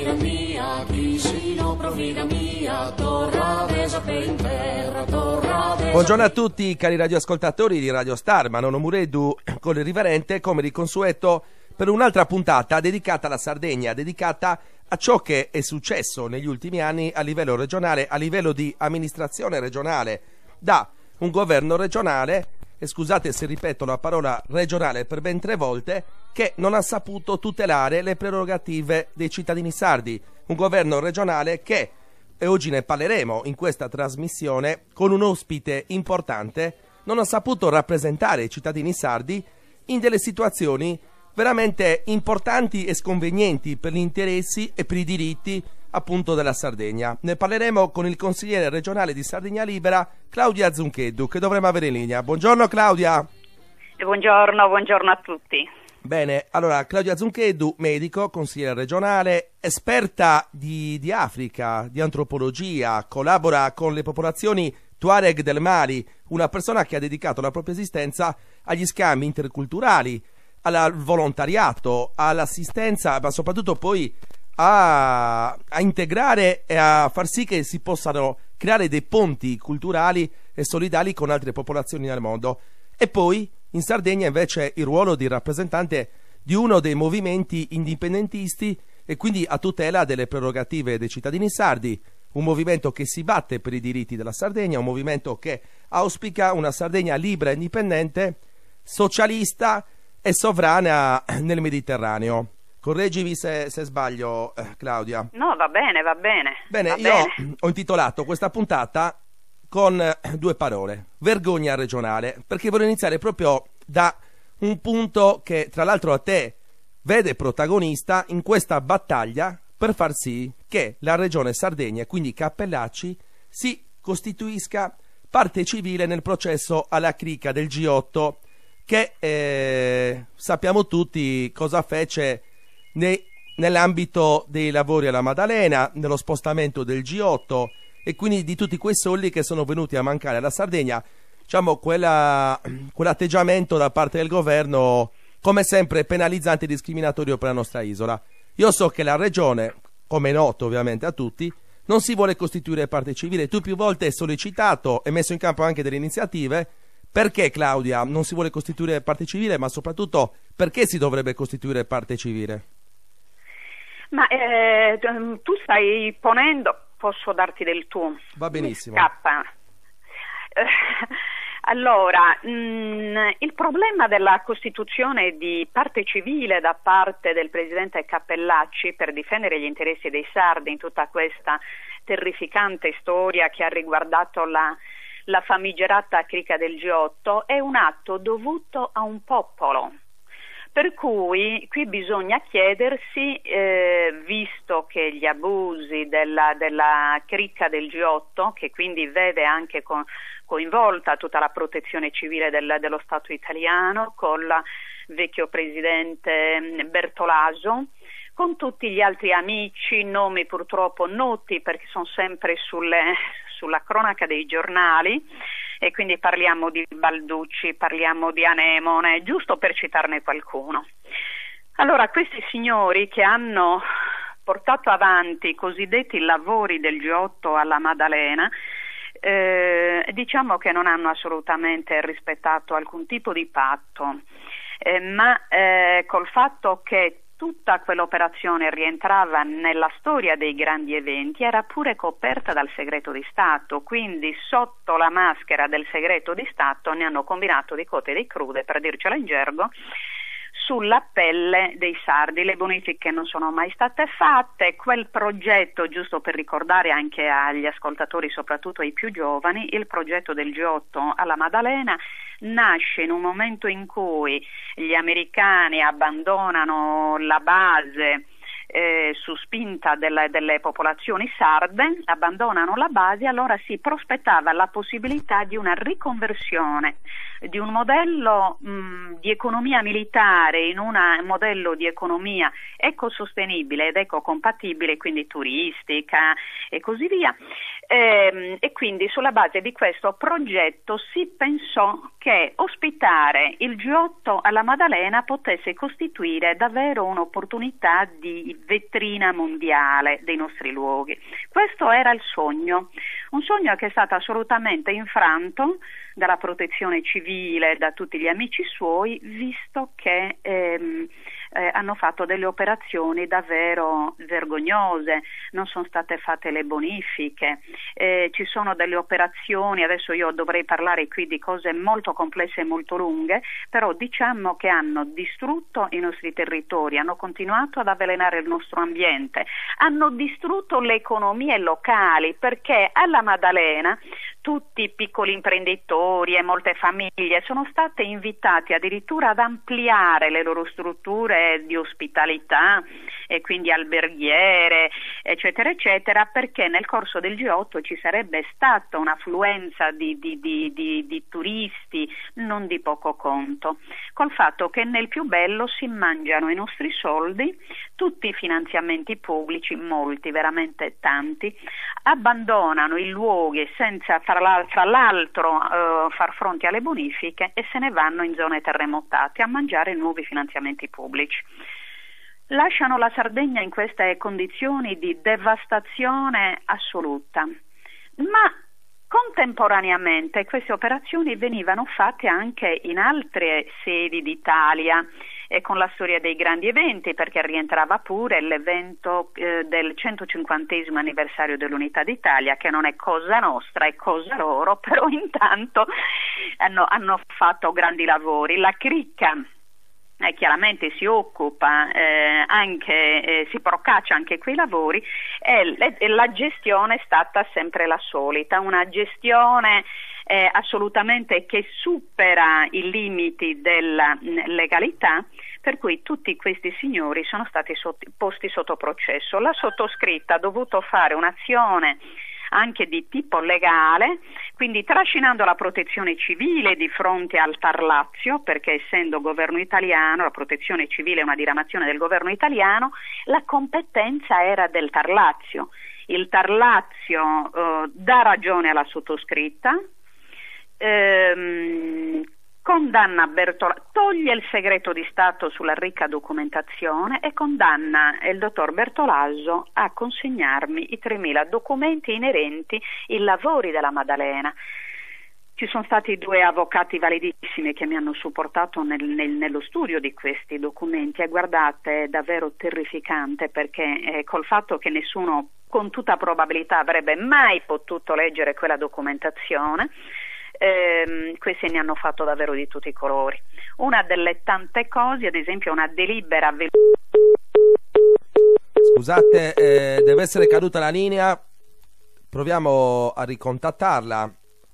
provida mia, chi si no provida mia, torra desa per in terra, torra desa. Buongiorno a tutti cari radioascoltatori di Radio Star, Manono Mureddu con il riverente come di consueto per un'altra puntata dedicata alla Sardegna, dedicata a ciò che è successo negli ultimi anni a livello regionale, a livello di amministrazione regionale, da un governo regionale, e scusate se ripeto la parola regionale per ben 3 volte, che non ha saputo tutelare le prerogative dei cittadini sardi. Un governo regionale che, e oggi ne parleremo in questa trasmissione, con un ospite importante, non ha saputo rappresentare i cittadini sardi in delle situazioni veramente importanti e sconvenienti per gli interessi e per i diritti appunto della Sardegna. Ne parleremo con il consigliere regionale di Sardegna Libera, Claudia Zuncheddu, che dovremo avere in linea. Buongiorno Claudia. Buongiorno a tutti. Bene, allora Claudia Zuncheddu, medico, consigliere regionale, esperta di Africa, di antropologia, collabora con le popolazioni Tuareg del Mali, una persona che ha dedicato la propria esistenza agli scambi interculturali, al volontariato, all'assistenza, ma soprattutto poi a integrare e a far sì che si possano creare dei ponti culturali e solidali con altre popolazioni nel mondo. E poi in Sardegna invece il ruolo di rappresentante di uno dei movimenti indipendentisti e quindi a tutela delle prerogative dei cittadini sardi, un movimento che si batte per i diritti della Sardegna, un movimento che auspica una Sardegna libera e indipendente, socialista e sovrana nel Mediterraneo. Correggimi se sbaglio, Claudia. No, va bene. Bene, va io bene. ho intitolato questa puntata con 2 parole: vergogna regionale, perché voglio iniziare proprio da un punto che tra l'altro a te vede protagonista in questa battaglia per far sì che la regione Sardegna e quindi Cappellacci si costituisca parte civile nel processo alla cricca del G8 che sappiamo tutti cosa fece nell'ambito dei lavori alla Maddalena, nello spostamento del G8 e quindi di tutti quei soldi che sono venuti a mancare alla Sardegna, diciamo quell'atteggiamento da parte del governo come sempre penalizzante e discriminatorio per la nostra isola. Io so che la regione, come è noto ovviamente a tutti, non si vuole costituire parte civile. Tu più volte hai sollecitato e messo in campo anche delle iniziative. Perché, Claudia, non si vuole costituire parte civile, ma soprattutto perché si dovrebbe costituire parte civile? Ma tu stai ponendo, posso darti del tuo? Va benissimo. Allora, il problema della costituzione di parte civile da parte del presidente Cappellacci per difendere gli interessi dei sardi in tutta questa terrificante storia che ha riguardato la famigerata cricca del G8 è un atto dovuto a un popolo. Per cui qui bisogna chiedersi, visto che gli abusi della cricca del G8, che quindi vede anche coinvolta tutta la protezione civile dello Stato italiano, con il vecchio presidente Bertolaso, con tutti gli altri amici, nomi purtroppo noti perché sono sempre sulla cronaca dei giornali, e quindi parliamo di Balducci, parliamo di Anemone, giusto per citarne qualcuno. Allora, questi signori che hanno portato avanti i cosiddetti lavori del G8 alla Maddalena, diciamo che non hanno assolutamente rispettato alcun tipo di patto, ma col fatto che tutta quell'operazione rientrava nella storia dei grandi eventi, era pure coperta dal segreto di Stato, quindi sotto la maschera del segreto di Stato ne hanno combinato di cotte e di crude, per dircela in gergo, sulla pelle dei sardi. Le bonifiche non sono mai state fatte, quel progetto, giusto per ricordare anche agli ascoltatori, soprattutto ai più giovani, il progetto del G8 alla Maddalena nasce in un momento in cui gli americani abbandonano la base su spinta delle popolazioni sarde, abbandonano la base, allora si prospettava la possibilità di una riconversione di un modello di economia militare in un modello di economia ecosostenibile ed ecocompatibile, quindi turistica e così via. E quindi sulla base di questo progetto si pensò che ospitare il G8 alla Maddalena potesse costituire davvero un'opportunità di di vetrina mondiale dei nostri luoghi. Questo era il sogno, un sogno che è stato assolutamente infranto dalla protezione civile, da tutti gli amici suoi, visto che hanno fatto delle operazioni davvero vergognose, non sono state fatte le bonifiche, ci sono delle operazioni, adesso io dovrei parlare qui di cose molto complesse e molto lunghe, però diciamo che hanno distrutto i nostri territori, hanno continuato ad avvelenare il nostro ambiente, hanno distrutto le economie locali, perché alla Maddalena tutti i piccoli imprenditori e molte famiglie sono state invitati addirittura ad ampliare le loro strutture di ospitalità e quindi alberghiere, eccetera, eccetera, perché nel corso del G8 ci sarebbe stata un'affluenza di turisti non di poco conto, col fatto che nel più bello si mangiano i nostri soldi, tutti i finanziamenti pubblici, molti, veramente tanti, abbandonano i luoghi senza fra l'altro far fronte alle bonifiche e se ne vanno in zone terremotate a mangiare nuovi finanziamenti pubblici. Lasciano la Sardegna in queste condizioni di devastazione assoluta, ma contemporaneamente queste operazioni venivano fatte anche in altre sedi d'Italia e con la storia dei grandi eventi, perché rientrava pure l'evento del 150° anniversario dell'Unità d'Italia, che non è cosa nostra, è cosa loro, però intanto hanno fatto grandi lavori. La cricca chiaramente si occupa si procaccia anche quei lavori e la gestione è stata sempre la solita, una gestione assolutamente che supera i limiti della legalità, per cui tutti questi signori sono stati posti sotto processo. La sottoscritta ha dovuto fare un'azione anche di tipo legale, quindi trascinando la protezione civile di fronte al TAR Lazio, perché essendo governo italiano, la protezione civile è una diramazione del governo italiano, la competenza era del TAR Lazio. Il TAR Lazio dà ragione alla sottoscritta, condanna toglie il segreto di Stato sulla ricca documentazione e condanna il dottor Bertolaso a consegnarmi i 3.000 documenti inerenti ai lavori della Maddalena. Ci sono stati 2 avvocati validissimi che mi hanno supportato nello studio di questi documenti e guardate, è davvero terrificante, perché col fatto che nessuno con tutta probabilità avrebbe mai potuto leggere quella documentazione, questi ne hanno fatto davvero di tutti i colori. Una delle tante cose, ad esempio una delibera. Scusate, deve essere caduta la linea, proviamo a ricontattarla.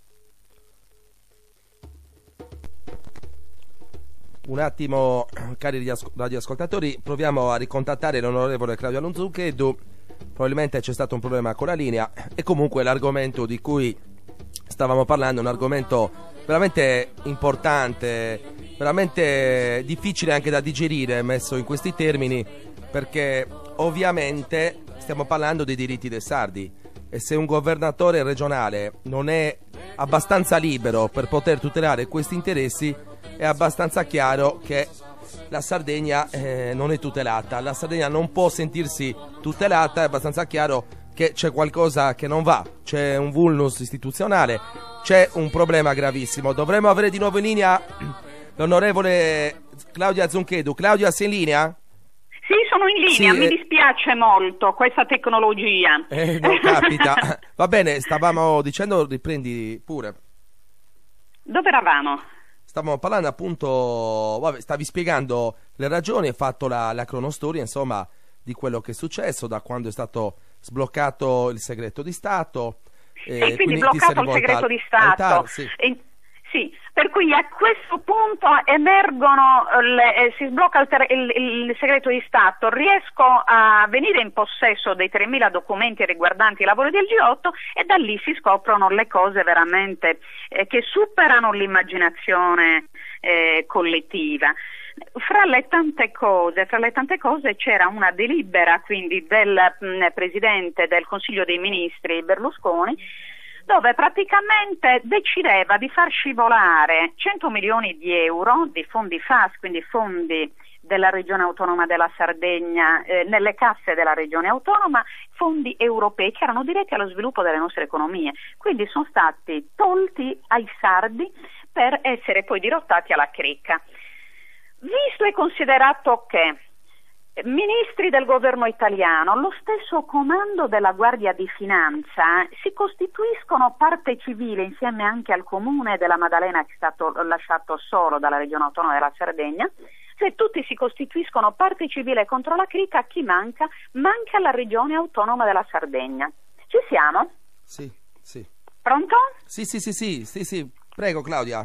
Un attimo, cari radioascoltatori, proviamo a ricontattare l'onorevole Claudio Alunzucchedu. Probabilmente c'è stato un problema con la linea e comunque l'argomento di cui stavamo parlando è un argomento veramente importante, veramente difficile anche da digerire messo in questi termini, perché ovviamente stiamo parlando dei diritti dei sardi e se un governatore regionale non è abbastanza libero per poter tutelare questi interessi, è abbastanza chiaro che la Sardegna non è tutelata, la Sardegna non può sentirsi tutelata, è abbastanza chiaro che c'è qualcosa che non va, c'è un vulnus istituzionale, c'è un problema gravissimo. Dovremmo avere di nuovo in linea l'onorevole Claudia Zunchedu. Claudia, sei in linea? Sì, sono in linea, mi dispiace molto questa tecnologia. Non capita. Va bene, stavamo dicendo, riprendi pure. Dove eravamo? Stavamo parlando appunto, stavi spiegando le ragioni, hai fatto la cronostoria, insomma, di quello che è successo da quando è stato sbloccato il segreto di Stato. E quindi bloccato il segreto di Stato. Sì, per cui a questo punto emergono, si sblocca il segreto di Stato, riesco a venire in possesso dei 3.000 documenti riguardanti i lavori del G8 e da lì si scoprono le cose veramente che superano l'immaginazione collettiva. Fra le tante cose c'era una delibera quindi del Presidente del Consiglio dei Ministri Berlusconi, dove praticamente decideva di far scivolare 100 milioni di euro di fondi FAS, quindi fondi della Regione Autonoma della Sardegna, nelle casse della Regione Autonoma, fondi europei che erano diretti allo sviluppo delle nostre economie. Quindi sono stati tolti ai sardi per essere poi dirottati alla cricca. Visto e considerato che ministri del governo italiano, lo stesso comando della Guardia di Finanza si costituiscono parte civile insieme anche al comune della Maddalena, che è stato lasciato solo dalla Regione Autonoma della Sardegna, se tutti si costituiscono parte civile contro la cricca, chi manca? Manca la Regione Autonoma della Sardegna. Ci siamo? Sì, sì. Pronto? Sì, prego Claudia.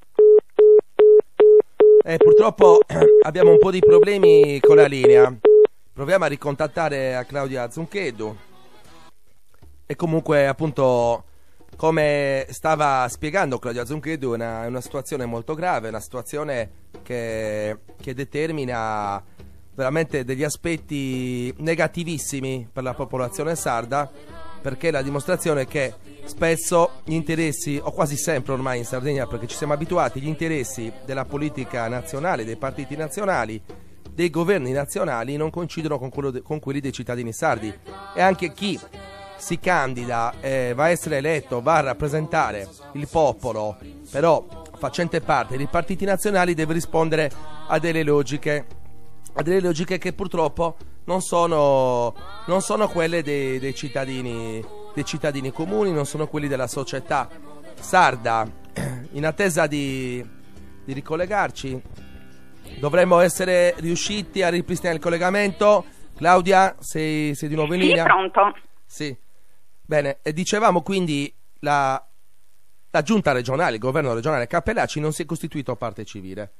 Purtroppo abbiamo un po' di problemi con la linea. Proviamo a ricontattare a Claudia Zunchedu. E comunque, appunto, come stava spiegando Claudia Zunchedu, è una situazione molto grave, una situazione che determina veramente degli aspetti negativissimi per la popolazione sarda, perché è la dimostrazione che spesso gli interessi, o quasi sempre ormai in Sardegna, perché ci siamo abituati, gli interessi della politica nazionale, dei partiti nazionali, dei governi nazionali non coincidono con quelli dei cittadini sardi. E anche chi si candida, va a essere eletto, va a rappresentare il popolo, però facente parte dei partiti nazionali, deve rispondere a delle logiche che purtroppo non sono quelle dei cittadini comuni, non sono quelli della società sarda. In attesa di ricollegarci, dovremmo essere riusciti a ripristinare il collegamento. Claudia, sei di nuovo in linea? Sì, pronto. Sì. Bene, e dicevamo quindi la giunta regionale, il governo regionale Cappellacci non si è costituito parte civile.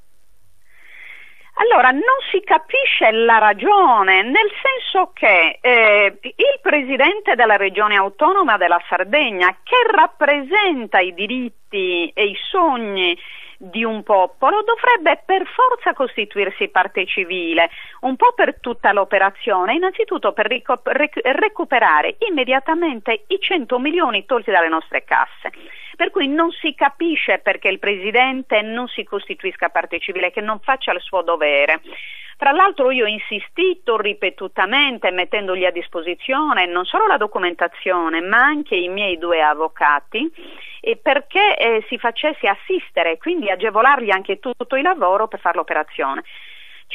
Allora, non si capisce la ragione, nel senso che il presidente della Regione Autonoma della Sardegna, che rappresenta i diritti e i sogni di un popolo, dovrebbe per forza costituirsi parte civile, un po' per tutta l'operazione, innanzitutto per recuperare immediatamente i 100 milioni tolti dalle nostre casse. Per cui non si capisce perché il Presidente non si costituisca parte civile, che non faccia il suo dovere. Tra l'altro io ho insistito ripetutamente, mettendogli a disposizione non solo la documentazione ma anche i miei 2 avvocati, perché si facesse assistere, quindi agevolargli anche tutto il lavoro per fare l'operazione. C'è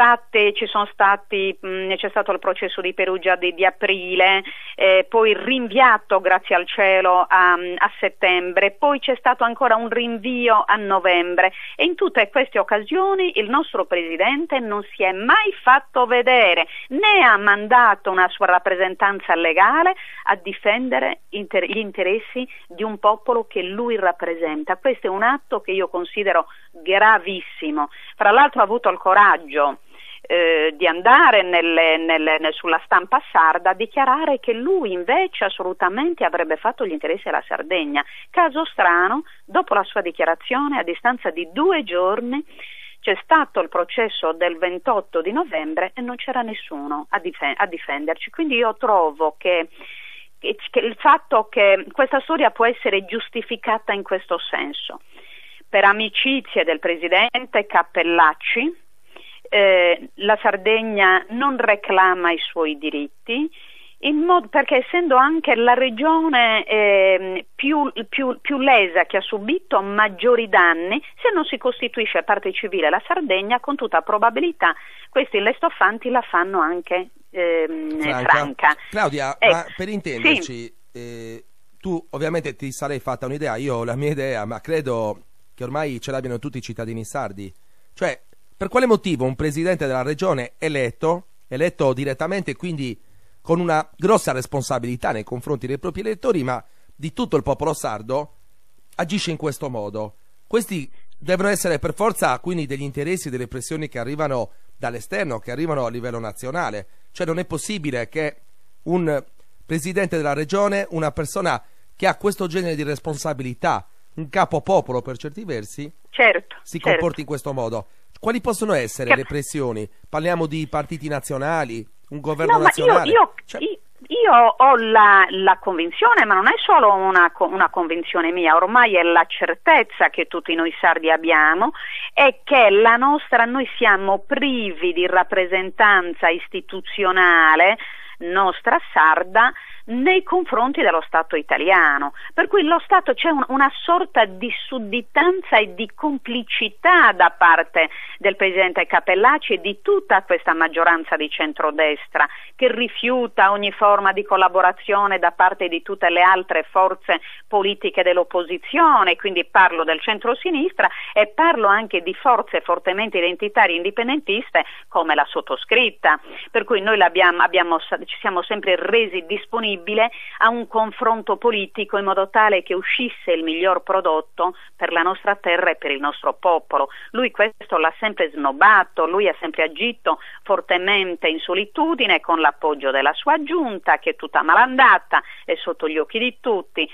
stato il processo di Perugia di aprile, poi rinviato grazie al cielo a settembre, poi c'è stato ancora un rinvio a novembre, e in tutte queste occasioni il nostro Presidente non si è mai fatto vedere, né ha mandato una sua rappresentanza legale a difendere gli interessi di un popolo che lui rappresenta. Questo è un atto che io considero gravissimo. Fra l'altro ha avuto il coraggio di andare sulla stampa sarda a dichiarare che lui invece assolutamente avrebbe fatto gli interessi della Sardegna. Caso strano, dopo la sua dichiarazione, a distanza di 2 giorni, c'è stato il processo del 28 di novembre e non c'era nessuno a difenderci. Quindi io trovo che il fatto che questa storia può essere giustificata in questo senso, per amicizie del presidente Cappellacci, la Sardegna non reclama i suoi diritti, perché essendo anche la regione più lesa, che ha subito maggiori danni, se non si costituisce parte civile la Sardegna, con tutta probabilità questi lestoffanti la fanno anche franca. Claudia, ma per intenderci, sì. Tu ovviamente ti sarei fatta un'idea, io ho la mia idea, ma credo che ormai ce l'abbiano tutti i cittadini sardi. Cioè, per quale motivo un presidente della regione eletto direttamente, quindi con una grossa responsabilità nei confronti dei propri elettori, ma di tutto il popolo sardo, agisce in questo modo? Questi devono essere per forza quindi degli interessi, delle pressioni che arrivano dall'esterno, che arrivano a livello nazionale. Cioè non è possibile che un presidente della regione, una persona che ha questo genere di responsabilità, un capo popolo per certi versi, si comporti in questo modo. Quali possono essere le pressioni? Parliamo di partiti nazionali, un governo nazionale? Io ho la convinzione, ma non è solo una convinzione mia, ormai è la certezza che tutti noi sardi abbiamo, è che noi siamo privi di rappresentanza istituzionale nostra sarda nei confronti dello Stato italiano, per cui lo Stato c'è una sorta di sudditanza e di complicità da parte del Presidente Cappellacci e di tutta questa maggioranza di centrodestra che rifiuta ogni forma di collaborazione da parte di tutte le altre forze politiche dell'opposizione, quindi parlo del centro-sinistra e parlo anche di forze fortemente identitarie indipendentiste come la sottoscritta, per cui noi ci siamo sempre resi disponibili a un confronto politico in modo tale che uscisse il miglior prodotto per la nostra terra e per il nostro popolo. Lui questo l'ha sempre snobbato, lui ha sempre agito fortemente in solitudine con l'appoggio della sua giunta che è tutta malandata e sotto gli occhi di tutti,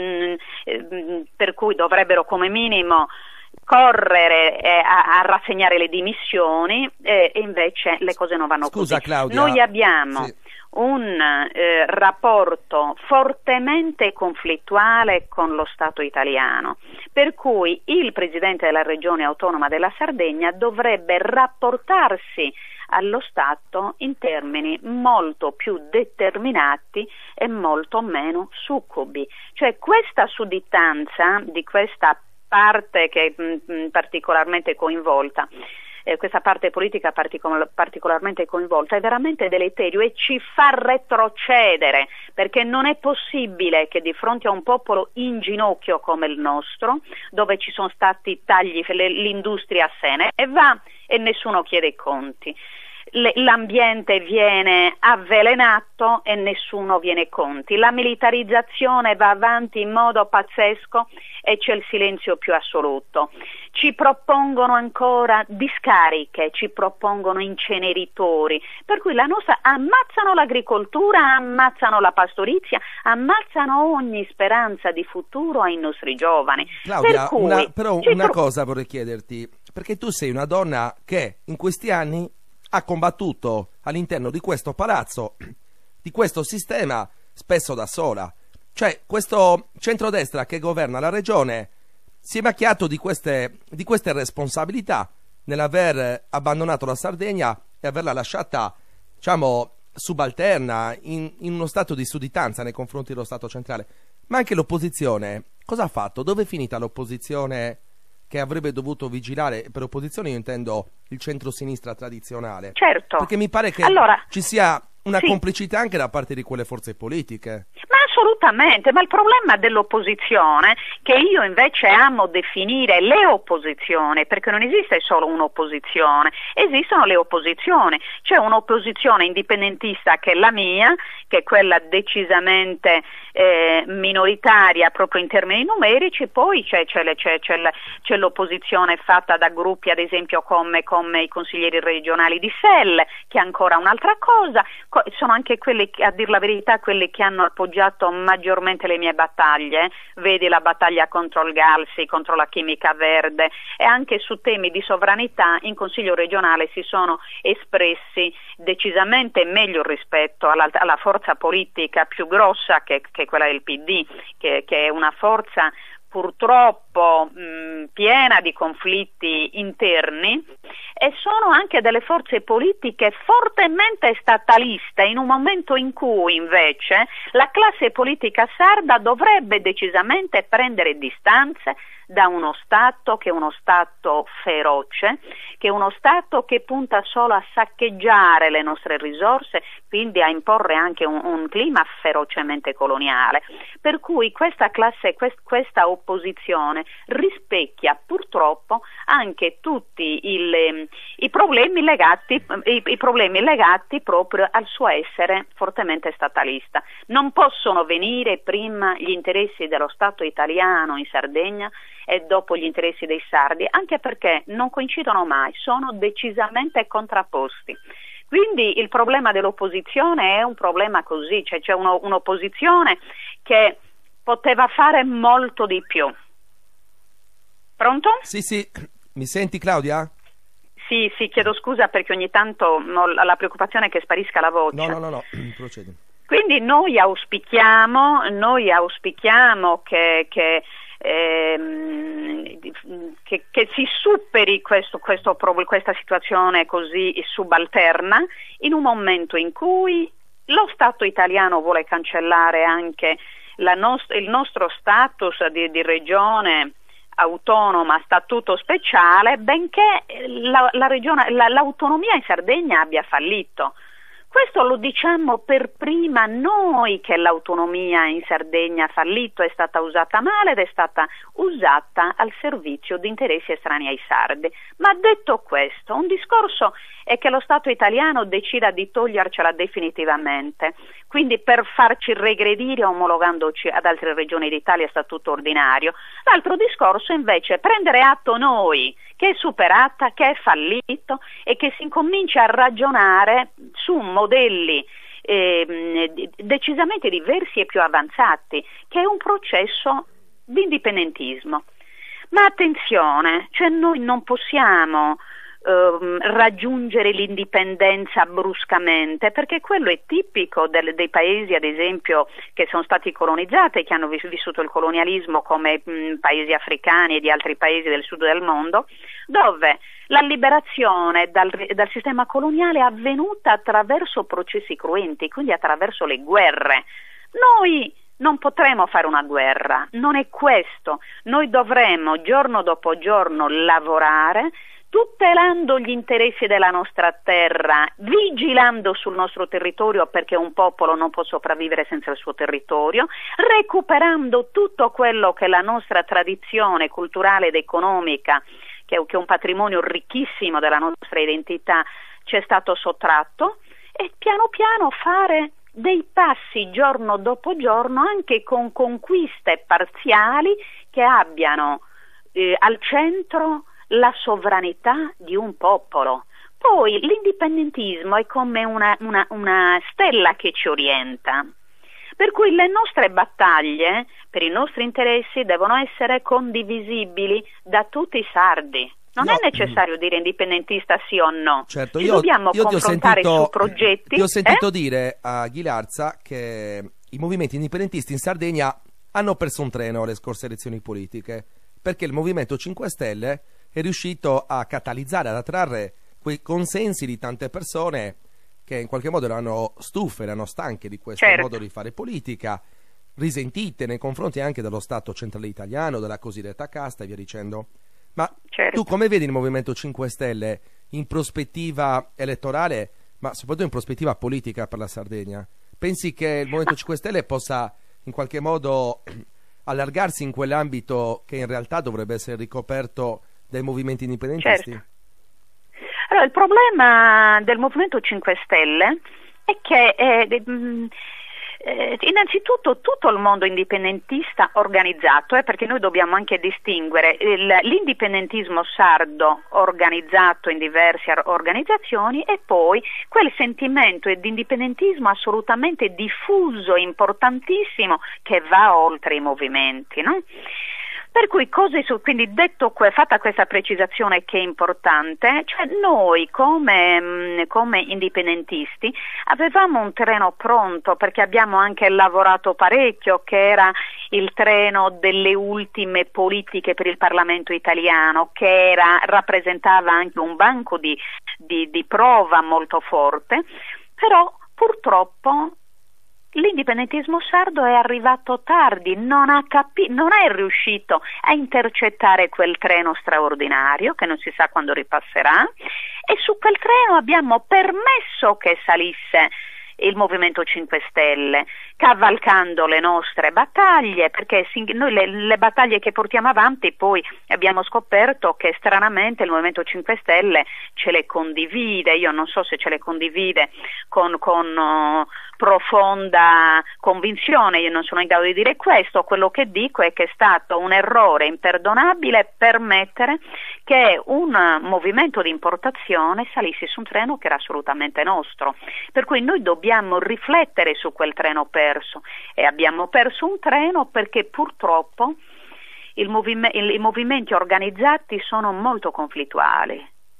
per cui dovrebbero come minimo correre a rassegnare le dimissioni e invece le cose non vanno così. Scusa Claudia. Noi abbiamo un rapporto fortemente conflittuale con lo Stato italiano, per cui il Presidente della Regione Autonoma della Sardegna dovrebbe rapportarsi allo Stato in termini molto più determinati e molto meno succubi. Cioè questa sudditanza di questa parte che è particolarmente coinvolta, questa parte politica particolarmente coinvolta è veramente deleterio e ci fa retrocedere, perché non è possibile che di fronte a un popolo in ginocchio come il nostro, dove ci sono stati tagli, l'industria se ne va e nessuno chiede conti, l'ambiente viene avvelenato e nessuno viene conti, la militarizzazione va avanti in modo pazzesco e c'è il silenzio più assoluto. Ci propongono ancora discariche, ci propongono inceneritori, per cui ammazzano l'agricoltura, ammazzano la pastorizia, ammazzano ogni speranza di futuro ai nostri giovani. Claudia, una cosa vorrei chiederti, perché tu sei una donna che in questi anni ha combattuto all'interno di questo palazzo, di questo sistema, spesso da sola. Cioè, questo centrodestra che governa la regione si è macchiato di queste responsabilità nell'aver abbandonato la Sardegna e averla lasciata, diciamo, subalterna, in uno stato di sudditanza nei confronti dello Stato centrale. Ma anche l'opposizione, cosa ha fatto? Dove è finita l'opposizione che avrebbe dovuto vigilare? Per opposizione io intendo il centro-sinistra tradizionale. Certo. Perché mi pare che ci sia una complicità anche da parte di quelle forze politiche. Ma assolutamente, ma il problema dell'opposizione, che io invece amo definire le opposizioni, perché non esiste solo un'opposizione, esistono le opposizioni. C'è un'opposizione indipendentista che è la mia, che è quella decisamente minoritaria proprio in termini numerici, poi c'è l'opposizione fatta da gruppi ad esempio come i consiglieri regionali di SEL, che è ancora un'altra cosa. Sono anche quelli, a dir la verità, quelli che hanno appoggiato maggiormente le mie battaglie, vedi la battaglia contro il Galsi, contro la chimica verde, e anche su temi di sovranità in Consiglio regionale si sono espressi decisamente meglio rispetto alla forza politica più grossa che è quella del PD, che è una forza purtroppo piena di conflitti interni, e sono anche delle forze politiche fortemente stataliste in un momento in cui invece la classe politica sarda dovrebbe decisamente prendere distanze da uno Stato che è uno Stato feroce, che è uno Stato che punta solo a saccheggiare le nostre risorse, quindi a imporre anche un clima ferocemente coloniale. Per cui questa questa opposizione rispecchia purtroppo anche tutti i problemi legati proprio al suo essere fortemente statalista. Non possono venire prima gli interessi dello Stato italiano in Sardegna e dopo gli interessi dei sardi, anche perché non coincidono mai, sono decisamente contrapposti. Quindi il problema dell'opposizione è un problema così, cioè c'è un'opposizione che poteva fare molto di più. Pronto? Sì, mi senti Claudia? Sì, chiedo scusa perché ogni tanto ho la preoccupazione che sparisca la voce. No, procedi. Quindi noi auspichiamo che si superi questa situazione così subalterna in un momento in cui lo Stato italiano vuole cancellare anche il nostro status di regione autonoma a statuto speciale, benché l'autonomia in Sardegna abbia fallito. Questo lo diciamo per prima noi, che l'autonomia in Sardegna ha fallito, è stata usata male ed è stata usata al servizio di interessi estranei ai sardi. Ma detto questo, un discorso è che lo Stato italiano decida di togliercela definitivamente, quindi per farci regredire omologandoci ad altre regioni d'Italia a statuto ordinario. L'altro discorso invece è prendere atto noi che è superata, che è fallito e che si incomincia a ragionare su modelli decisamente diversi e più avanzati, che è un processo di indipendentismo. Ma attenzione, cioè noi non possiamo raggiungere l'indipendenza bruscamente, perché quello è tipico dei paesi, ad esempio, che sono stati colonizzati e che hanno vissuto il colonialismo, come paesi africani e di altri paesi del sud del mondo, dove la liberazione dal sistema coloniale è avvenuta attraverso processi cruenti, quindi attraverso le guerre. Noi non potremo fare una guerra, non è questo. Noi dovremo giorno dopo giorno lavorare tutelando gli interessi della nostra terra, vigilando sul nostro territorio, perché un popolo non può sopravvivere senza il suo territorio, recuperando tutto quello che è la nostra tradizione culturale ed economica, che è un patrimonio ricchissimo della nostra identità, ci è stato sottratto, e piano piano fare dei passi giorno dopo giorno, anche con conquiste parziali che abbiano al centro la sovranità di un popolo. Poi l'indipendentismo è come una stella che ci orienta, per cui le nostre battaglie per i nostri interessi devono essere condivisibili da tutti i sardi. Non è necessario dire indipendentista sì o no. Certo, ci dobbiamo confrontare su progetti. Ti ho sentito dire a Ghilarza che i movimenti indipendentisti in Sardegna hanno perso un treno alle scorse elezioni politiche, perché il Movimento 5 Stelle è riuscito a catalizzare, ad attrarre quei consensi di tante persone che in qualche modo erano stufe, erano stanche di questo modo di fare politica, risentite nei confronti anche dello Stato centrale italiano, della cosiddetta casta e via dicendo. Ma tu come vedi il Movimento 5 Stelle in prospettiva elettorale, ma soprattutto in prospettiva politica per la Sardegna? Pensi che il Movimento 5 Stelle possa in qualche modo allargarsi in quell'ambito che in realtà dovrebbe essere ricoperto dai movimenti indipendentisti? Certo. Allora, il problema del Movimento 5 Stelle è che innanzitutto tutto il mondo indipendentista organizzato, perché noi dobbiamo anche distinguere l'indipendentismo sardo organizzato in diverse organizzazioni e poi quel sentimento di indipendentismo assolutamente diffuso, importantissimo, che va oltre i movimenti, no? Per cui quindi fatta questa precisazione che è importante, cioè noi come indipendentisti avevamo un treno pronto, perché abbiamo anche lavorato parecchio, che era il treno delle ultime politiche per il Parlamento italiano, che rappresentava anche un banco di prova molto forte, però purtroppo l'indipendentismo sardo è arrivato tardi, non è riuscito a intercettare quel treno straordinario che non si sa quando ripasserà, e su quel treno abbiamo permesso che salisse il Movimento 5 Stelle, cavalcando le nostre battaglie, perché noi le battaglie che portiamo avanti poi abbiamo scoperto che stranamente il Movimento 5 Stelle ce le condivide. Io non so se ce le condivide con profonda convinzione, io non sono in grado di dire questo. Quello che dico è che è stato un errore imperdonabile permettere che un movimento di importazione salisse su un treno che era assolutamente nostro, per cui noi dobbiamo riflettere su quel treno perso, e abbiamo perso un treno perché purtroppo i movimenti organizzati sono molto conflittuali.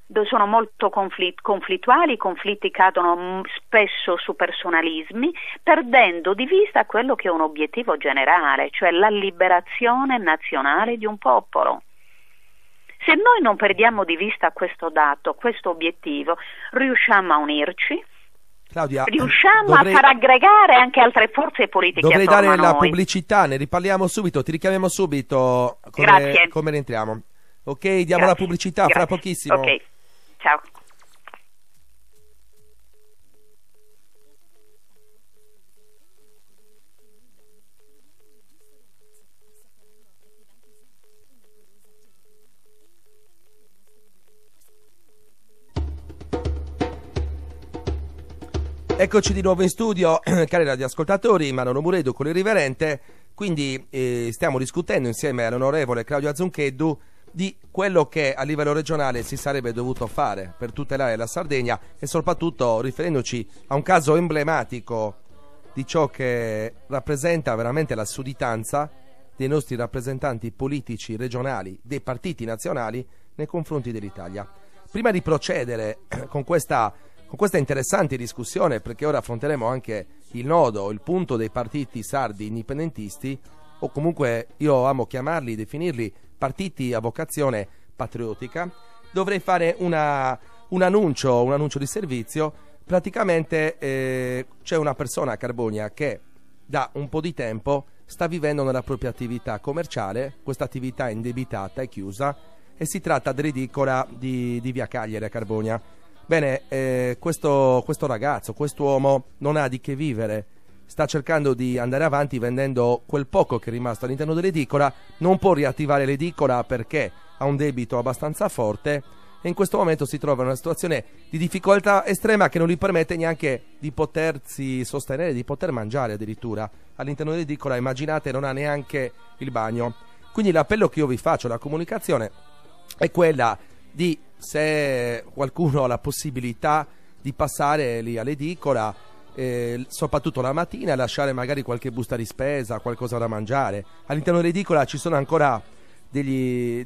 sono molto conflittuali, i conflitti cadono spesso su personalismi, perdendo di vista quello che è un obiettivo generale, cioè la liberazione nazionale di un popolo. Se noi non perdiamo di vista questo dato, questo obiettivo, riusciamo a unirci, Claudia, riusciamo a far aggregare anche altre forze politiche dovrei attorno dare a la noi. pubblicità, ne riparliamo subito, ti richiamiamo subito Grazie. come rientriamo. Ok, diamo Grazie. la pubblicità fra Grazie. pochissimo. Ok, ciao. Eccoci di nuovo in studio, cari radioascoltatori, Manolo Muredu con l'Irriverente. Quindi stiamo discutendo insieme all'onorevole Claudio Azuncheddu di quello che a livello regionale si sarebbe dovuto fare per tutelare la Sardegna e soprattutto riferendoci a un caso emblematico di ciò che rappresenta veramente la sudditanza dei nostri rappresentanti politici regionali, dei partiti nazionali nei confronti dell'Italia. Prima di procedere con questa interessante discussione, perché ora affronteremo anche il nodo, il punto dei partiti sardi indipendentisti, o comunque io amo chiamarli, definirli partiti a vocazione patriottica, dovrei fare un annuncio di servizio. Praticamente c'è una persona a Carbonia che da un po' di tempo sta vivendo nella propria attività commerciale, questa attività è indebitata e chiusa, e si tratta dell'edicola di Via Cagliari a Carbonia. Bene, questo ragazzo, quest'uomo non ha di che vivere, sta cercando di andare avanti vendendo quel poco che è rimasto all'interno dell'edicola, non può riattivare l'edicola perché ha un debito abbastanza forte e in questo momento si trova in una situazione di difficoltà estrema che non gli permette neanche di potersi sostenere, di poter mangiare addirittura all'interno dell'edicola. Immaginate, non ha neanche il bagno. Quindi l'appello che io vi faccio, la comunicazione, è quella di, se qualcuno ha la possibilità di passare lì all'edicola, soprattutto la mattina, lasciare magari qualche busta di spesa, qualcosa da mangiare. All'interno dell'edicola ci sono ancora delle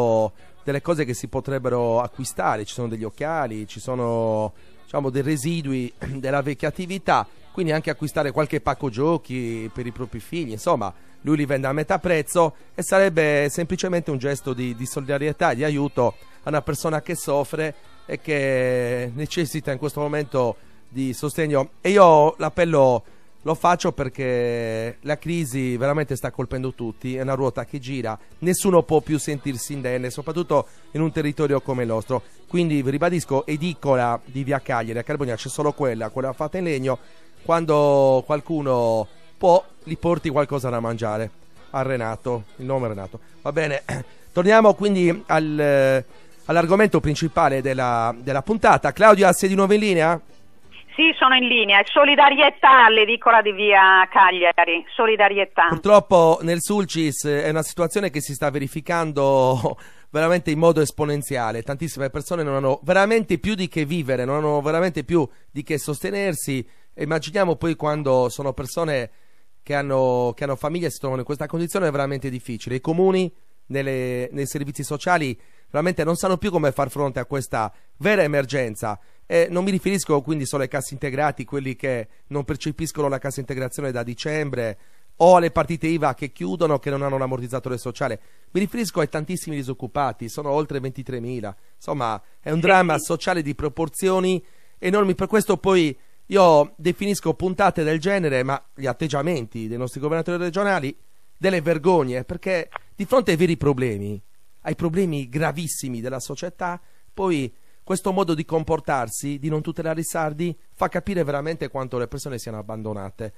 cose che si potrebbero acquistare, ci sono degli occhiali, ci sono dei residui della vecchia attività, quindi anche acquistare qualche pacco giochi per i propri figli, insomma lui li vende a metà prezzo e sarebbe semplicemente un gesto di solidarietà, di aiuto a una persona che soffre e che necessita in questo momento di sostegno. E io l'appello lo faccio perché la crisi veramente sta colpendo tutti, è una ruota che gira, nessuno può più sentirsi indenne, soprattutto in un territorio come il nostro. Quindi vi ribadisco, edicola di Via Cagliari a Carbonia, c'è solo quella fatta in legno. Quando qualcuno può, gli porti qualcosa da mangiare a Renato, il nome è Renato. Va bene, torniamo quindi all'argomento principale della puntata. Claudia, sei di nuovo in linea? Sì, sono in linea. Solidarietà all'edicola di Via Cagliari, solidarietà. Purtroppo nel Sulcis è una situazione che si sta verificando veramente in modo esponenziale. Tantissime persone non hanno veramente più di che vivere, non hanno veramente più di che sostenersi. Immaginiamo poi quando sono persone che hanno famiglie e si trovano in questa condizione, è veramente difficile. I comuni nei servizi sociali veramente non sanno più come far fronte a questa vera emergenza. E non mi riferisco quindi solo ai cassi integrati, quelli che non percepiscono la cassa integrazione da dicembre, o alle partite IVA che chiudono, che non hanno l'ammortizzatore sociale. Mi riferisco ai tantissimi disoccupati, sono oltre 23.000. Insomma, è un dramma sociale di proporzioni enormi. Per questo poi io definisco puntate del genere, ma gli atteggiamenti dei nostri governatori regionali, delle vergogne, perché di fronte ai veri problemi, ai problemi gravissimi della società, poi questo modo di comportarsi, di non tutelare i sardi, fa capire veramente quanto le persone siano abbandonate.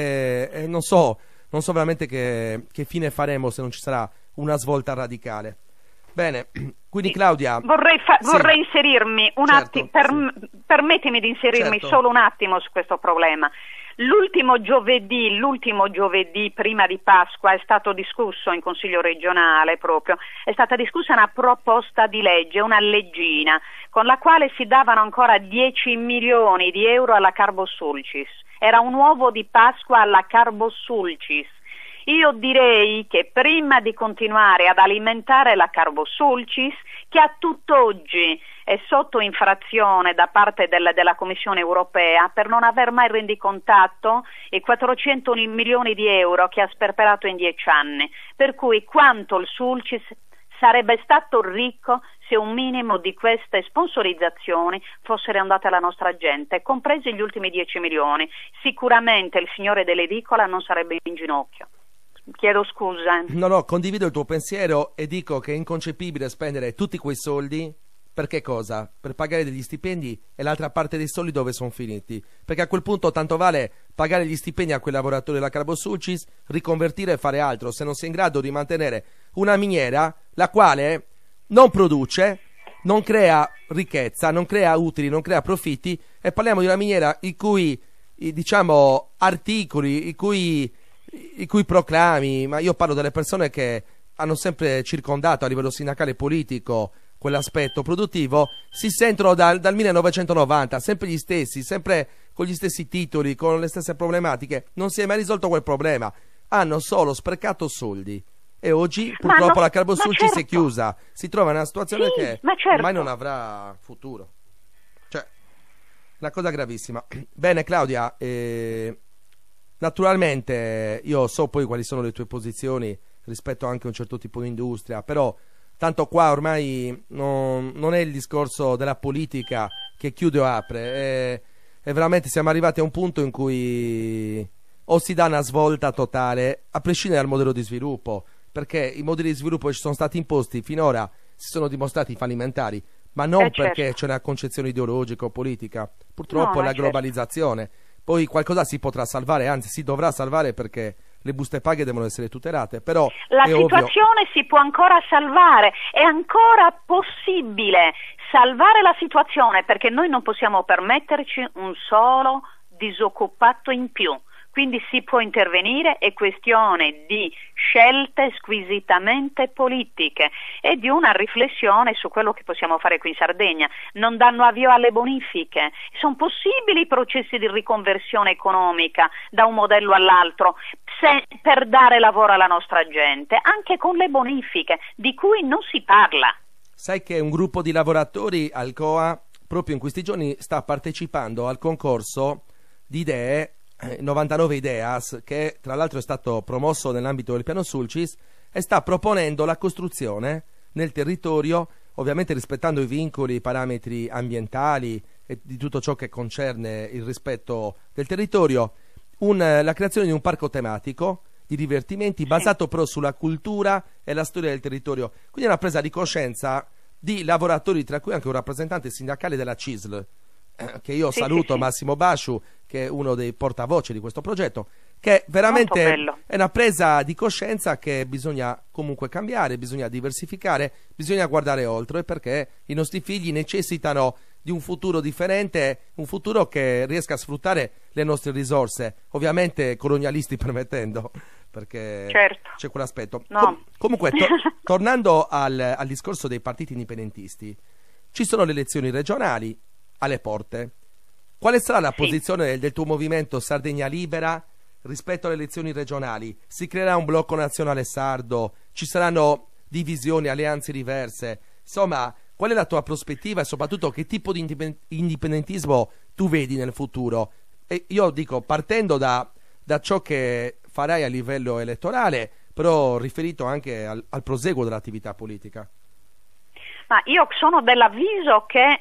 E non so veramente che fine faremo se non ci sarà una svolta radicale. Bene, quindi Claudia... Vorrei inserirmi un attimo, permettimi di inserirmi solo un attimo su questo problema. L'ultimo giovedì prima di Pasqua è stato discusso in Consiglio regionale è stata discussa una proposta di legge, una leggina, con la quale si davano ancora 10 milioni di euro alla Carbo Sulcis. Era un uovo di Pasqua alla Carbo Sulcis. Io direi che prima di continuare ad alimentare la Carbo Sulcis, che a tutt'oggi è sotto infrazione da parte della Commissione europea per non aver mai rendicontato i 400 milioni di euro che ha sperperato in 10 anni, per cui quanto il Sulcis sarebbe stato ricco se un minimo di queste sponsorizzazioni fossero andate alla nostra gente, compresi gli ultimi 10 milioni. Sicuramente il signore dell'edicola non sarebbe in ginocchio. Chiedo scusa. No, condivido il tuo pensiero e dico che è inconcepibile spendere tutti quei soldi. Per che cosa? Per pagare degli stipendi e l'altra parte dei soldi dove sono finiti? Perché a quel punto tanto vale pagare gli stipendi a quei lavoratori della Carbosulcis, riconvertire e fare altro, se non sei in grado di mantenere una miniera la quale non produce, non crea ricchezza, non crea utili, non crea profitti, e parliamo di una miniera i cui, diciamo, articoli, i cui proclami, ma io parlo delle persone che hanno sempre circondato a livello sindacale e politico quell'aspetto produttivo, si sentono dal 1990, sempre gli stessi, sempre con gli stessi titoli, con le stesse problematiche. Non si è mai risolto quel problema, hanno solo sprecato soldi e oggi purtroppo la Carbosulcis è chiusa, si trova in una situazione che ormai non avrà futuro, cioè una cosa gravissima. Bene Claudia, naturalmente io so poi quali sono le tue posizioni rispetto anche a un certo tipo di industria, però tanto qua ormai non è il discorso della politica che chiude o apre, è veramente siamo arrivati a un punto in cui o si dà una svolta totale, a prescindere dal modello di sviluppo, perché i modelli di sviluppo che ci sono stati imposti finora si sono dimostrati fallimentari, ma non perché c'è una concezione ideologica o politica, purtroppo è la globalizzazione. Poi qualcosa si potrà salvare, anzi si dovrà salvare, perché le buste paga devono essere tutelate, però la situazione si può ancora salvare, è ancora possibile salvare la situazione, perché noi non possiamo permetterci un solo disoccupato in più. Quindi si può intervenire, è questione di scelte squisitamente politiche e di una riflessione su quello che possiamo fare qui in Sardegna. Non danno avvio alle bonifiche, sono possibili processi di riconversione economica da un modello all'altro per dare lavoro alla nostra gente, anche con le bonifiche, di cui non si parla. Sai che un gruppo di lavoratori al COA proprio in questi giorni sta partecipando al concorso di idee 99 Ideas, che tra l'altro è stato promosso nell'ambito del piano Sulcis, e sta proponendo la costruzione nel territorio, ovviamente rispettando i vincoli, i parametri ambientali e di tutto ciò che concerne il rispetto del territorio, la creazione di un parco tematico di divertimenti basato però sulla cultura e la storia del territorio. Quindi è una presa di coscienza di lavoratori, tra cui anche un rappresentante sindacale della CISL, che io saluto, Massimo Basciu, che è uno dei portavoce di questo progetto, che veramente è una presa di coscienza che bisogna comunque cambiare, bisogna diversificare, bisogna guardare oltre, perché i nostri figli necessitano di un futuro differente, un futuro che riesca a sfruttare le nostre risorse, ovviamente colonialisti permettendo, perché c'è quell'aspetto. Comunque, tornando al discorso dei partiti indipendentisti, ci sono le elezioni regionali alle porte. Quale sarà la posizione del tuo movimento Sardegna Libera rispetto alle elezioni regionali? Si creerà un blocco nazionale sardo? Ci saranno divisioni, alleanze diverse? Insomma, qual è la tua prospettiva e soprattutto che tipo di indipendentismo tu vedi nel futuro? E io dico, partendo da ciò che farai a livello elettorale, però riferito anche al proseguo dell'attività politica. Ma io sono dell'avviso che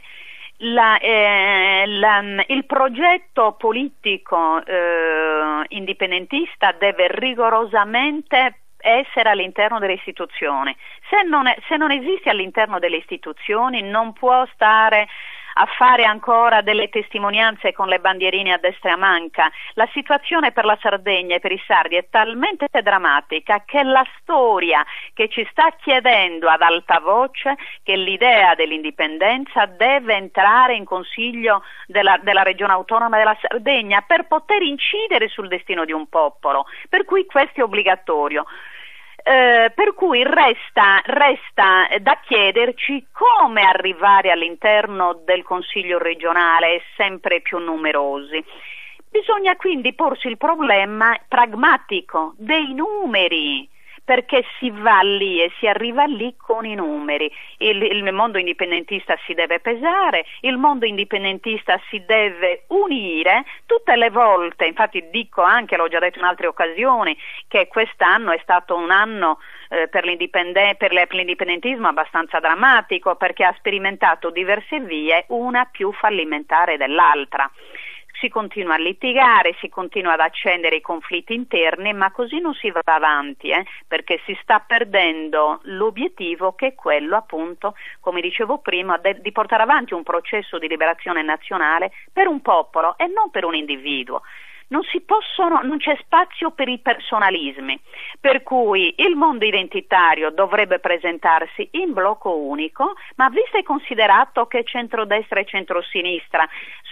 il progetto politico indipendentista deve rigorosamente essere all'interno delle istituzioni. Se non esiste all'interno delle istituzioni, non può stare a fare ancora delle testimonianze con le bandierine a destra e a manca. La situazione per la Sardegna e per i sardi è talmente drammatica che la storia che ci sta chiedendo ad alta voce che l'idea dell'indipendenza deve entrare in consiglio della regione autonoma della Sardegna per poter incidere sul destino di un popolo, per cui questo è obbligatorio. Per cui resta da chiederci come arrivare all'interno del Consiglio regionale sempre più numerosi. Bisogna quindi porsi il problema pragmatico dei numeri, perché si va lì e si arriva lì con i numeri. Il mondo indipendentista si deve pesare, il mondo indipendentista si deve unire tutte le volte. Infatti dico anche, l'ho già detto in altre occasioni, che quest'anno è stato un anno per l'indipendentismo abbastanza drammatico, perché ha sperimentato diverse vie, una più fallimentare dell'altra. Si continua a litigare, si continua ad accendere i conflitti interni, ma così non si va avanti, perché si sta perdendo l'obiettivo, che è quello, appunto, come dicevo prima, di portare avanti un processo di liberazione nazionale per un popolo e non per un individuo. Non c'è spazio per i personalismi, per cui il mondo identitario dovrebbe presentarsi in blocco unico, ma visto e considerato che centrodestra e centrosinistra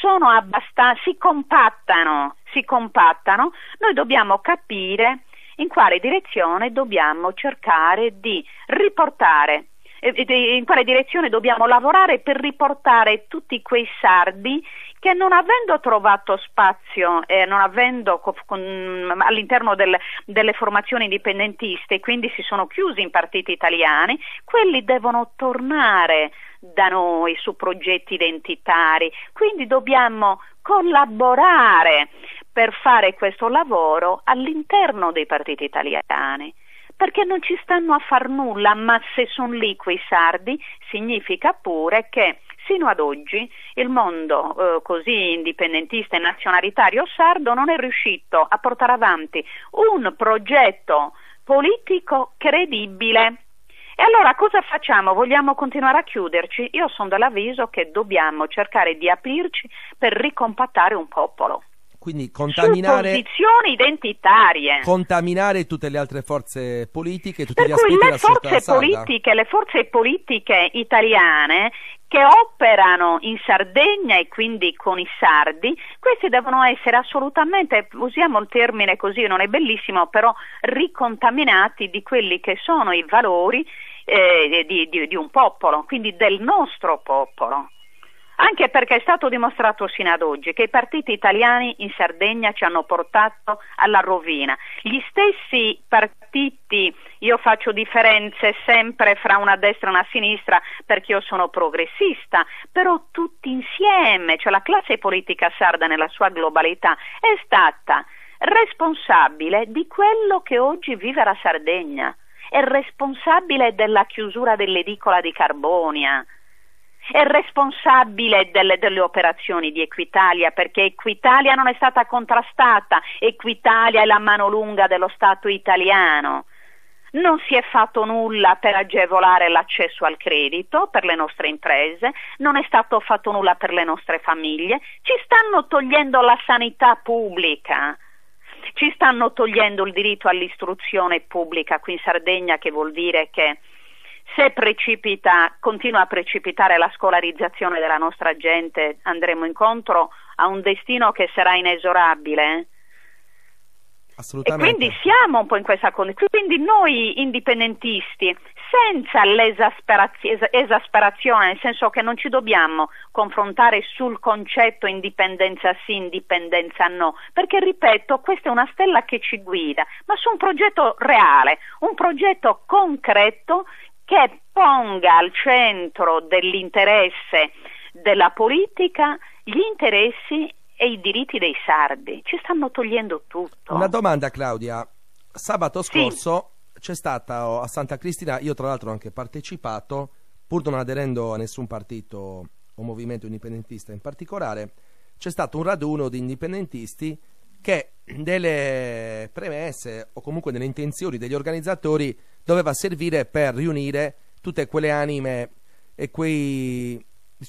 si compattano, noi dobbiamo capire in quale direzione dobbiamo cercare di riportare, in quale direzione dobbiamo lavorare per riportare tutti quei sardi che, non avendo trovato spazio e non avendo all'interno delle formazioni indipendentiste, quindi si sono chiusi in partiti italiani, quelli devono tornare da noi su progetti identitari. Quindi dobbiamo collaborare per fare questo lavoro all'interno dei partiti italiani, perché non ci stanno a far nulla, ma se sono lì quei sardi significa pure che sino ad oggi il mondo così indipendentista e nazionalitario sardo non è riuscito a portare avanti un progetto politico credibile. E allora cosa facciamo? Vogliamo continuare a chiuderci? Io sono dell'avviso che dobbiamo cercare di aprirci per ricompattare un popolo. Quindi contaminare, su posizioni identitarie, contaminare tutte le altre forze politiche, tutti per gli cui aspetti della società sarda. Le forze politiche italiane che operano in Sardegna e quindi con i sardi, questi devono essere assolutamente, usiamo il termine così, non è bellissimo, però ricontaminati di quelli che sono i valori di un popolo, quindi del nostro popolo. Anche perché è stato dimostrato sino ad oggi che i partiti italiani in Sardegna ci hanno portato alla rovina. Gli stessi partiti, io faccio differenze sempre fra una destra e una sinistra perché io sono progressista, però tutti insieme, cioè la classe politica sarda nella sua globalità, è stata responsabile di quello che oggi vive la Sardegna, è responsabile della chiusura dell'edicola di Carbonia, è responsabile delle operazioni di Equitalia, perché Equitalia non è stata contrastata, Equitalia è la mano lunga dello Stato italiano. Non si è fatto nulla per agevolare l'accesso al credito per le nostre imprese, non è stato fatto nulla per le nostre famiglie, ci stanno togliendo la sanità pubblica, ci stanno togliendo il diritto all'istruzione pubblica qui in Sardegna, che vuol dire che se continua a precipitare la scolarizzazione della nostra gente, andremo incontro a un destino che sarà inesorabile. Assolutamente. E quindi siamo un po' in questa condizione. Quindi noi indipendentisti, senza esasperazione, nel senso che non ci dobbiamo confrontare sul concetto indipendenza sì, indipendenza no, perché ripeto, questa è una stella che ci guida, ma su un progetto reale, un progetto concreto che ponga al centro dell'interesse della politica gli interessi e i diritti dei sardi. Ci stanno togliendo tutto. Una domanda, Claudia. Sabato scorso c'è stata a Santa Cristina, io tra l'altro ho anche partecipato, pur non aderendo a nessun partito o movimento indipendentista in particolare, c'è stato un raduno di indipendentisti che delle premesse o comunque delle intenzioni degli organizzatori doveva servire per riunire tutte quelle anime e quelle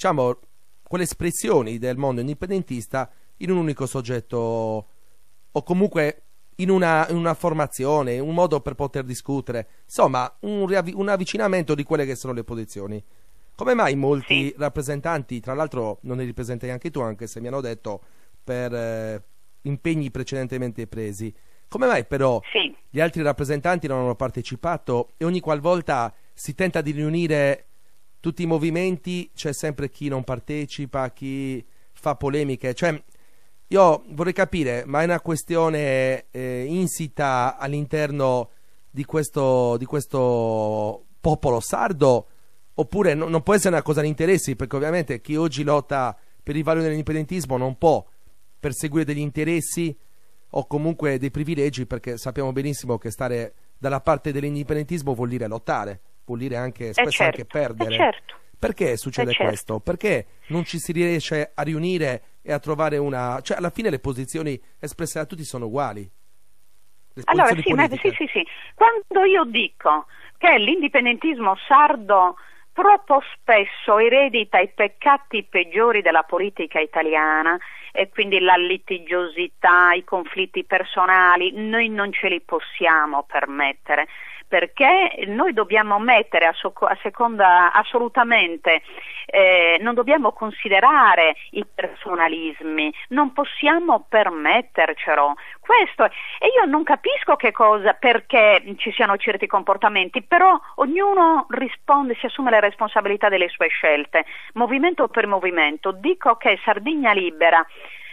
espressioni del mondo indipendentista in un unico soggetto o comunque in una formazione, un modo per poter discutere, insomma un avvicinamento di quelle che sono le posizioni. Come mai molti rappresentanti, tra l'altro non ne ripresentai anche tu, anche se mi hanno detto per impegni precedentemente presi, come mai però gli altri rappresentanti non hanno partecipato e ogni qualvolta si tenta di riunire tutti i movimenti c'è sempre chi non partecipa, chi fa polemiche? Cioè, io vorrei capire, ma è una questione insita all'interno di questo popolo sardo, oppure non può essere una cosa di interessi, perché ovviamente chi oggi lotta per il valore dell'indipendentismo non può perseguire degli interessi o comunque dei privilegi, perché sappiamo benissimo che stare dalla parte dell'indipendentismo vuol dire lottare, vuol dire anche spesso anche perdere. Certo. Perché succede questo? Perché non ci si riesce a riunire e a trovare una... Cioè, alla fine le posizioni espresse da tutti sono uguali. Allora, sì. Quando io dico che l'indipendentismo sardo troppo spesso eredita i peccati peggiori della politica italiana, e quindi la litigiosità, i conflitti personali, noi non ce li possiamo permettere, perché noi dobbiamo mettere a seconda assolutamente, non dobbiamo considerare i personalismi, non possiamo permettercelo. Questo, e io non capisco perché ci siano certi comportamenti, però ognuno risponde, si assume le responsabilità delle sue scelte, movimento per movimento. Dico che Sardegna Libera,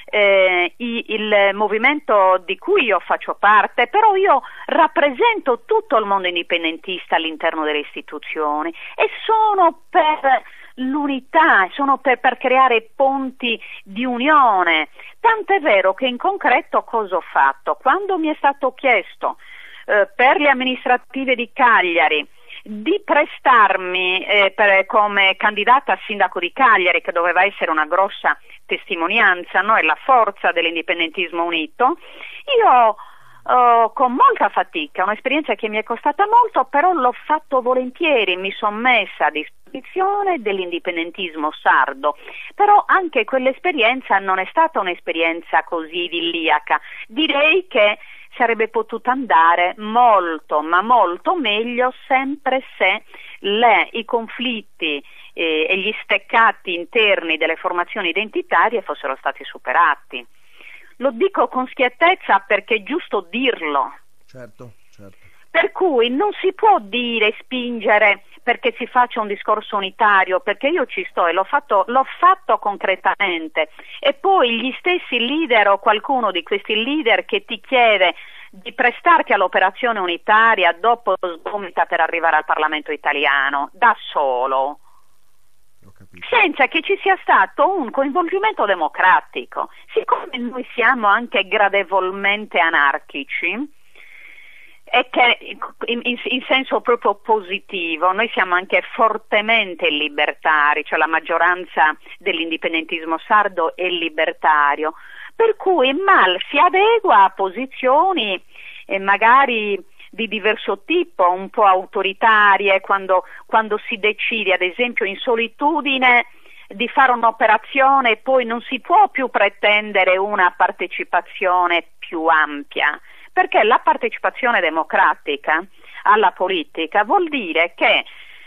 il movimento di cui io faccio parte, però io rappresento tutto il mondo indipendentista all'interno delle istituzioni e sono per l'unità, sono per creare ponti di unione. Tant'è vero che in concreto cosa ho fatto? Quando mi è stato chiesto per le amministrative di Cagliari di prestarmi come candidata a sindaco di Cagliari, che doveva essere una grossa testimonianza, no? E la forza dell'indipendentismo unito, io con molta fatica, un'esperienza che mi è costata molto, però l'ho fatto volentieri, mi sono messa a disposizione dell'indipendentismo sardo, però anche quell'esperienza non è stata un'esperienza così idilliaca, direi che sarebbe potuta andare molto, ma molto meglio, sempre se i conflitti e gli steccati interni delle formazioni identitarie fossero stati superati. Lo dico con schiettezza perché è giusto dirlo. Certo. Per cui non si può dire, spingere perché si faccia un discorso unitario, perché io ci sto e l'ho fatto concretamente, e poi gli stessi leader o qualcuno di questi leader che ti chiede di prestarti all'operazione unitaria dopo sgomita per arrivare al Parlamento italiano da solo, senza che ci sia stato un coinvolgimento democratico. Siccome noi siamo anche gradevolmente anarchici, e che in senso proprio positivo, noi siamo anche fortemente libertari, cioè la maggioranza dell'indipendentismo sardo è libertario, per cui mal si adegua a posizioni magari di diverso tipo, un po' autoritarie, quando si decide, ad esempio in solitudine, di fare un'operazione e poi non si può più pretendere una partecipazione più ampia, perché la partecipazione democratica alla politica vuol dire che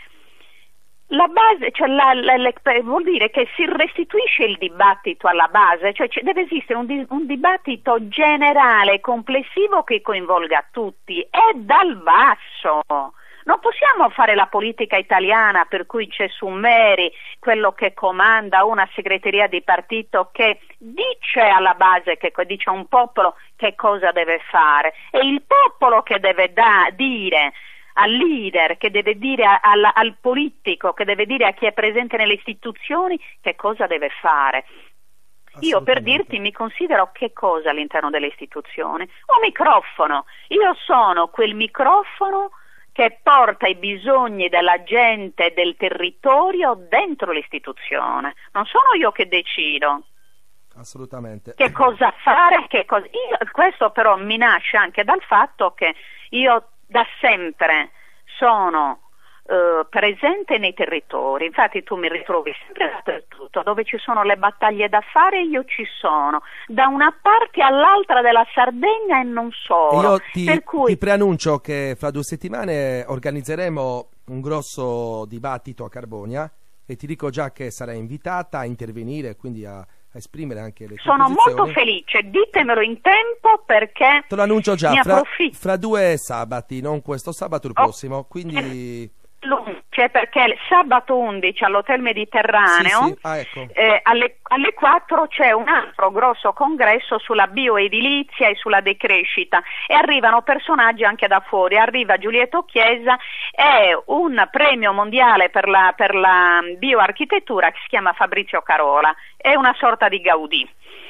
la base, cioè vuol dire che si restituisce il dibattito alla base, cioè deve esistere un dibattito generale, complessivo, che coinvolga tutti, e dal basso. Non possiamo fare la politica italiana per cui c'è Summeri, quello che comanda una segreteria di partito, che dice alla base, che dice a un popolo che cosa deve fare, è il popolo che deve dire al leader, che deve dire al politico, che deve dire a chi è presente nelle istituzioni che cosa deve fare. Io, per dirti, mi considero che cosa all'interno delle istituzioni? Un microfono. Io sono quel microfono che porta i bisogni della gente, del territorio dentro l'istituzione. Non sono io che decido. Assolutamente. Che cosa fare, questo però mi nasce anche dal fatto che io da sempre sono presente nei territori, infatti tu mi ritrovi sempre dappertutto, dove ci sono le battaglie da fare io ci sono, da una parte all'altra della Sardegna e non solo. Io ti preannuncio che fra 2 settimane organizzeremo un grosso dibattito a Carbonia e ti dico già che sarai invitata a intervenire, quindi a esprimere anche le tue Sono posizioni. molto felice, ditemelo in tempo, perché te lo annuncio già, fra 2 sabati, non questo sabato, il prossimo, quindi Cioè perché sabato 11 all'Hotel Mediterraneo Sì. Ah, ecco. alle 4 c'è un altro grosso congresso sulla bioedilizia e sulla decrescita e arrivano personaggi anche da fuori, arriva Giulietto Chiesa e un premio mondiale per la bioarchitettura che si chiama Fabrizio Carola, è una sorta di Gaudì.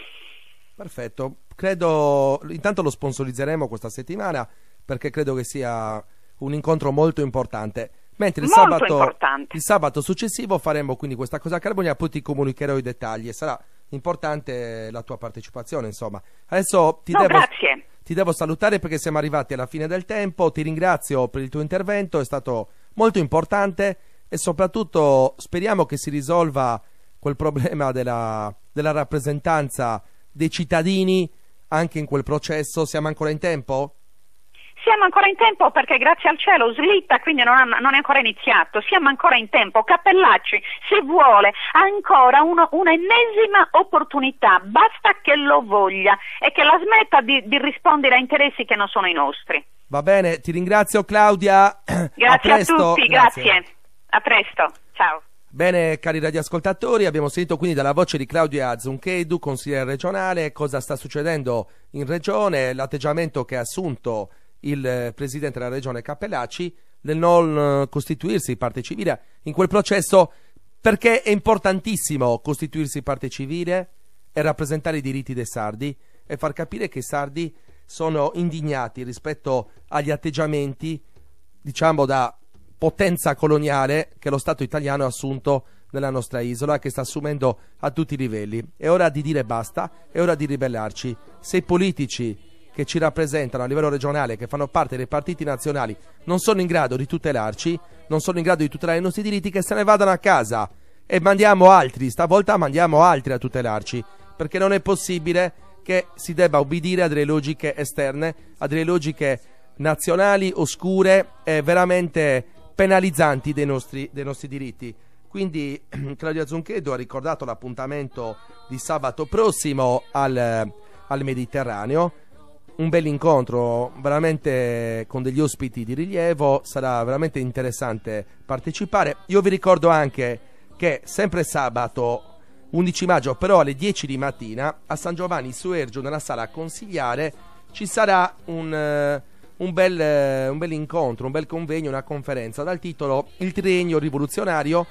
Perfetto, credo intanto lo sponsorizzeremo questa settimana perché credo che sia un incontro molto importante. Mentre il sabato successivo faremo quindi questa cosa a Carbonia, poi ti comunicherò i dettagli e sarà importante la tua partecipazione, insomma. Adesso grazie. Ti devo salutare perché siamo arrivati alla fine del tempo, ti ringrazio per il tuo intervento, è stato molto importante e soprattutto speriamo che si risolva quel problema della rappresentanza dei cittadini anche in quel processo. Siamo ancora in tempo? Siamo ancora in tempo perché grazie al cielo slitta, quindi non è ancora iniziato, siamo ancora in tempo. Cappellacci, se vuole, ha ancora un'ennesima opportunità, basta che lo voglia e che la smetta di rispondere a interessi che non sono i nostri. Va bene, ti ringrazio Claudia. Grazie a tutti, grazie. A presto, ciao. Bene, cari radioascoltatori, abbiamo sentito quindi dalla voce di Claudia Zunchedu, consigliere regionale, cosa sta succedendo in regione, l'atteggiamento che ha assunto il presidente della regione Cappellacci nel non costituirsi parte civile in quel processo, perché è importantissimo costituirsi parte civile e rappresentare i diritti dei sardi e far capire che i sardi sono indignati rispetto agli atteggiamenti, diciamo, da potenza coloniale che lo Stato italiano ha assunto nella nostra isola, che sta assumendo a tutti i livelli. È ora di dire basta, è ora di ribellarci. Se i politici che ci rappresentano a livello regionale, che fanno parte dei partiti nazionali, non sono in grado di tutelarci, non sono in grado di tutelare i nostri diritti, che se ne vadano a casa e mandiamo altri, stavolta mandiamo altri a tutelarci, perché non è possibile che si debba ubbidire a delle logiche esterne, a delle logiche nazionali oscure e veramente penalizzanti dei nostri diritti. Quindi Claudia Zunchedu ha ricordato l'appuntamento di sabato prossimo al Mediterraneo. Un bel incontro, veramente con degli ospiti di rilievo, sarà veramente interessante partecipare. Io vi ricordo anche che sempre sabato 11 maggio, però alle 10 di mattina, a San Giovanni su Ergio, nella sala consigliare, ci sarà un bel incontro, un bel convegno, una conferenza dal titolo Il triennio rivoluzionario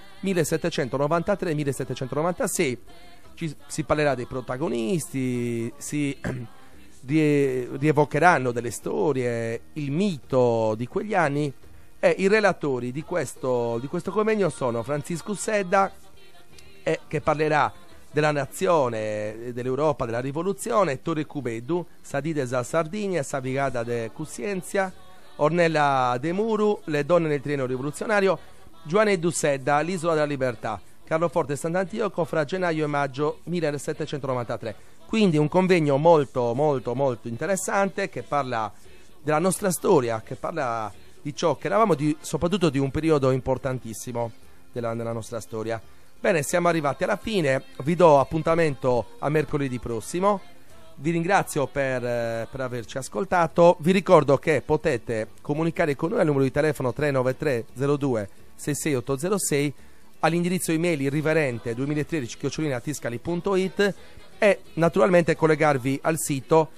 1793-1796. Si parlerà dei protagonisti, si rievocheranno delle storie, il mito di quegli anni, e i relatori di questo convegno sono Francisco Sedda, che parlerà della nazione, dell'Europa, della rivoluzione, Torre Cubedu, Sadides a Sardinia, Savigada de Cusienzia, Ornella De Muru, Le donne nel triennio rivoluzionario, Giovanni Sedda, l'Isola della Libertà, Carlo Forte Sant'Antioco fra gennaio e maggio 1793. Quindi un convegno molto molto molto interessante, che parla della nostra storia, che parla di ciò che eravamo, soprattutto di un periodo importantissimo della nostra storia. Bene, siamo arrivati alla fine, vi do appuntamento a mercoledì prossimo, vi ringrazio per averci ascoltato, vi ricordo che potete comunicare con noi al numero di telefono 393 02 66806, all'indirizzo email irriverente2013@tiscali.it e naturalmente collegarvi al sito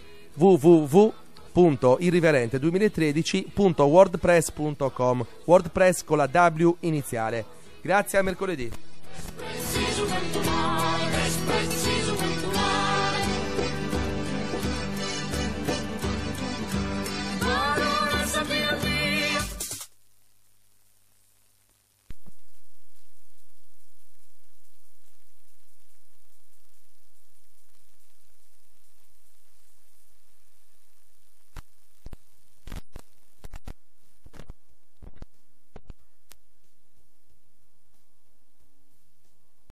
www.irriverente2013.wordpress.com, WordPress con la W iniziale. Grazie, a mercoledì.